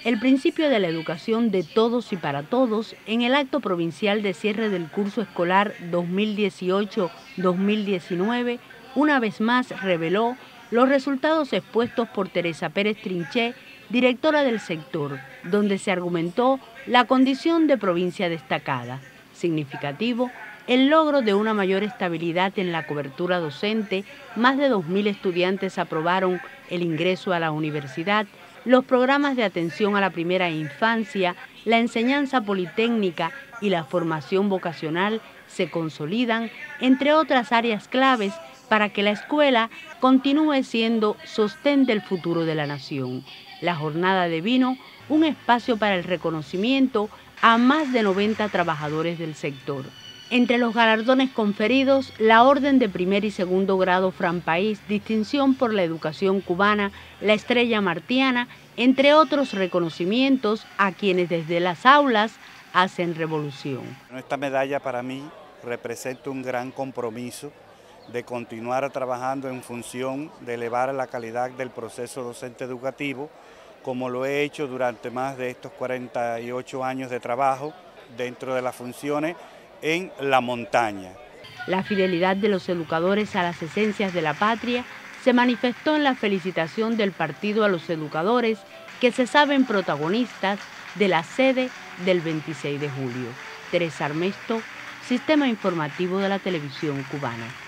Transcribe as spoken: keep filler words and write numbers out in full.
el principio de la educación de todos y para todos en el acto provincial de cierre del curso escolar dos mil dieciocho dos mil diecinueve, una vez más reveló los resultados expuestos por Teresa Pérez Trinché, directora del sector, donde se argumentó la condición de provincia destacada. Significativo, el logro de una mayor estabilidad en la cobertura docente, más de dos mil estudiantes aprobaron el ingreso a la universidad, los programas de atención a la primera infancia, la enseñanza politécnica y la formación vocacional se consolidan, entre otras áreas claves, para que la escuela continúe siendo sostén del futuro de la nación. La jornada devino un espacio para el reconocimiento a más de noventa trabajadores del sector. Entre los galardones conferidos, la Orden de Primer y Segundo Grado Fran País, distinción por la educación cubana, la Estrella Martiana, entre otros reconocimientos a quienes desde las aulas hacen revolución. Esta medalla para mí representa un gran compromiso de continuar trabajando en función de elevar la calidad del proceso docente educativo, como lo he hecho durante más de estos cuarenta y ocho años de trabajo dentro de las funciones en la montaña. La fidelidad de los educadores a las esencias de la patria se manifestó en la felicitación del partido a los educadores que se saben protagonistas de la sede del veintiséis de julio. Teresa Armesto, Sistema Informativo de la Televisión Cubana.